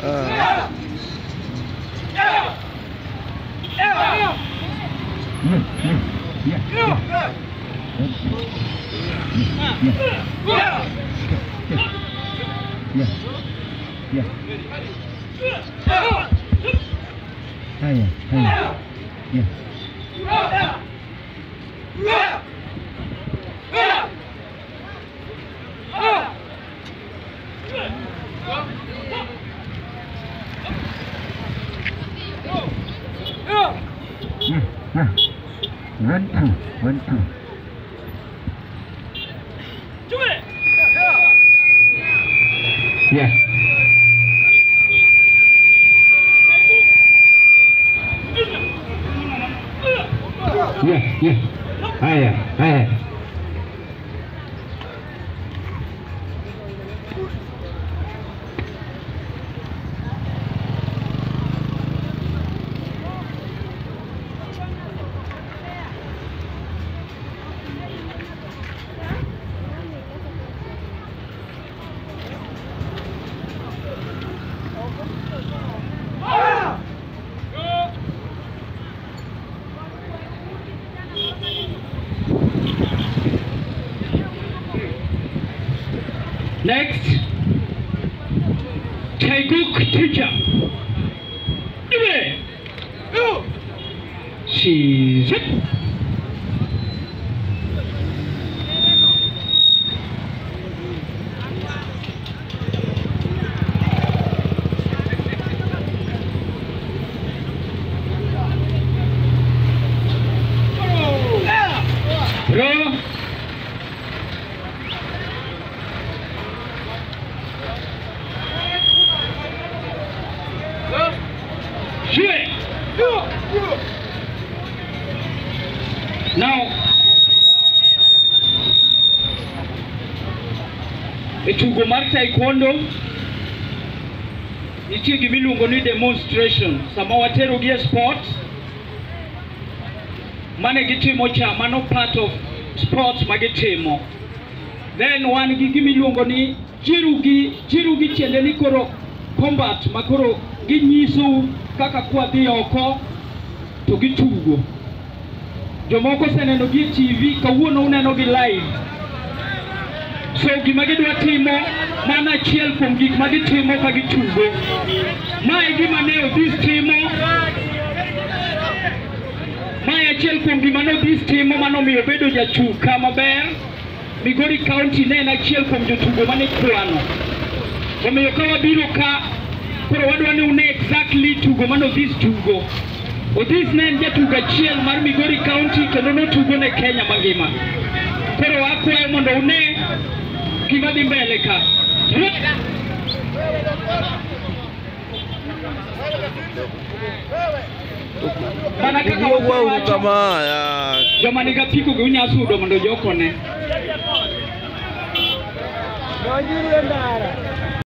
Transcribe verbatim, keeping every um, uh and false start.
Ah. Mm, mm, yeah, yeah. Yeah. Yeah. Yeah. Haya, haya. Yeah. Yeah, yeah. One, two, one, two. Do it! Yeah. Yeah, yeah. Haya, haya. Next, Taekwondo teacher. Iwe. She's it. Bro. Now, etugo mar Taekwondo nitie gima iluongo ni demonstration. Sama watero gi e sports, mane gitimo cha, mano part of sports magitimo. Then wan gi gima iluongo ni jirugi, jirugi tiende ni koro combat, makoro ginyiso kaka kwadhi oko to gitugo. Jomoko seneno gi T V, kawuono uneno gi live. So gima gidwa timo mana achiel kuom gik ma gitimo ka gitugo. Mae gima ne Odhis timo. Mae achiel kuom gima ne Odhis timo mano miyo bedo jachuka maber. Migori County ne en achiel kuom jotugo mane kwano. Omiyo ka wabiro ka, koro wadwa ni une exactly tugo mano Odhis tugo. Odhis ne en jatugo achiel mar Migori County kendo notugo ne Kenya mangima. Koro akwayo mondo une gima dhi mbele ka. Mana kaka wawacho joma niga piko gi unya sudo mondo jokone.